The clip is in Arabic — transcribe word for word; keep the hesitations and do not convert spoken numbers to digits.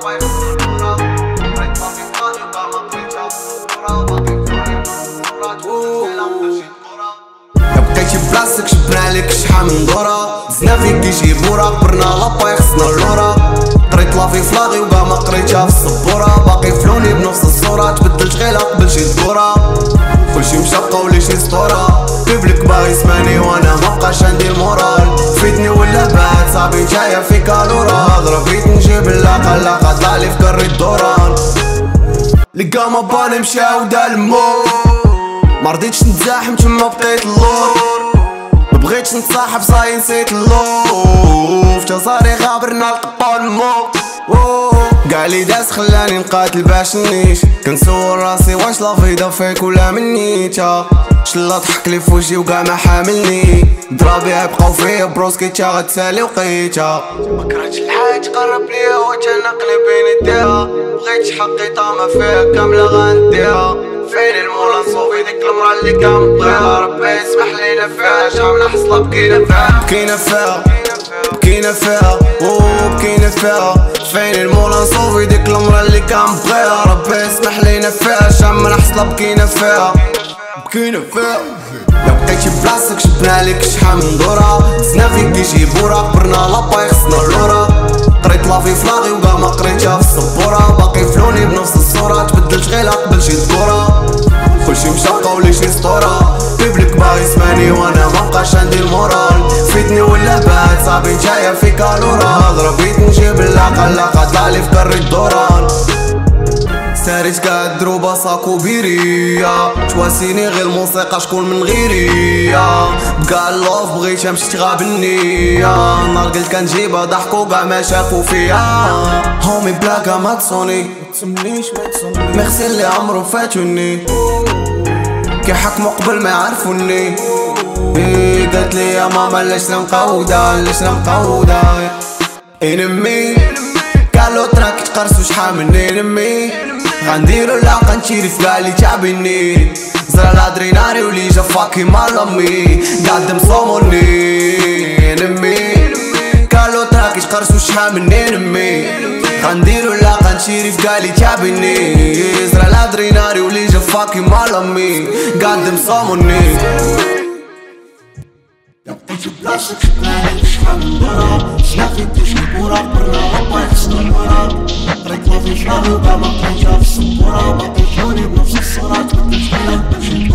بقيتي بلاصتك شبنا عليك شحال من دورة، دزنا فيك كيجي بورا، قبرنا لاباي خصنا اللورا. قريت لافي فلاغي وكاع ما قريتها في السبورة، باقي فلوني بنفس الصورة، تبدلت غير قبل شي دورة. كلشي مشى بقاولي شي سطورة، بيبليك باغي يسمعني وانا مبقاش عندي المورال. فيتني ولا بعد صافي جاية في كالورا، ضربيت نجيب اللاقة اللاقة طلعلي في كري الدوران. لقا ما باني مشاو دا الموت، مرضيتش نتزاحم تما بقيت اللور. مبغيتش نتصاحب صاي نسيت اللوف، جزاري غابرنا القطا الموت. قاع لي داس خلاني نقاتل باش نعيش، كنسول راسي واش لافيدا فيك ولا منيتا. شلا ضحكلي فوجي وكاع ما حاملني، ضرابيها بقاو فيا بروسكي تا غتسالي وقيتها. مكرهتش الحياة تقرب ليا وتنقلي بين يديها، بغيتش حقيقة ما فيها كاملة غنديها. فين المولا نصوفي ديك المرا اللي كنبغيها، ربي يسمح لينا فيها شاملة حصلة بكينا فيها. بكينا فيها بكينا فيها بكينا فيها، فين المولا نصوفي ديك المرا اللي كنبغيها، ربي يسمح لينا فيها شاملة حصلة بكينا فيها. بكينا فيها لو بقيتي بلاصتك شبنا عليك شحال من دورة، دزنا فيك كيجي بورا، قبرنا لاباي خصنا اللورا. قريت لافي فلاغي وكاع ما قريتها في السبورة، باقي فلوني بنفس الصورة، تبدلت غير قبل شي دورة. كلشي مشى بقاولي شي سطورة، بيبليك باغي يسمعني وانا مبقاش عندي المورال. فيتني ولا بعد صافي جاية في كالورا، ضربيت نجيب اللاقة اللاقة طلعلي في كري الدوران. ساريت كاع الدروبة صاكو بيريا، تواسيني غير الموسيقى شكون من غيري. بقاع اللوف بغيتها مشيت غاب النية، نهار قلت كنجيبها ضحكو كاع ما شافو فيا. هومي بلاكا ما تصوني متسمنيش ما تصوني، ميرسي اللي عمرو فاتوني كيحكمو قبل ما يعرفوني. إيه قالت لي يا ماما ليش مقودة ليش مقودة انمي، قالو تراك تقرصو شحال من انمي. غنديرو لاقا نشيري في قالي تعبني، زرا الادرينالي ولي جا فاكي مالامي، قاعد مصوموني انمي. قالو تراك تقرصو شحال من انمي، غنديرو لاقا نشيري في قالي تعبني، زرا الادرينالي ولي جا فاكي مالامي، قاعد مصوموني. بقيتي بلاصتك شبنا عليك شحال من دورة، دزنا فيك كيجي بورا، قبرنا لاباي خصنا اللورا. قريت لافي فلاغي وكاع ما قريتها في السبورة، باقي فلوني بنفس الصورة، تبدلت غير قبل شي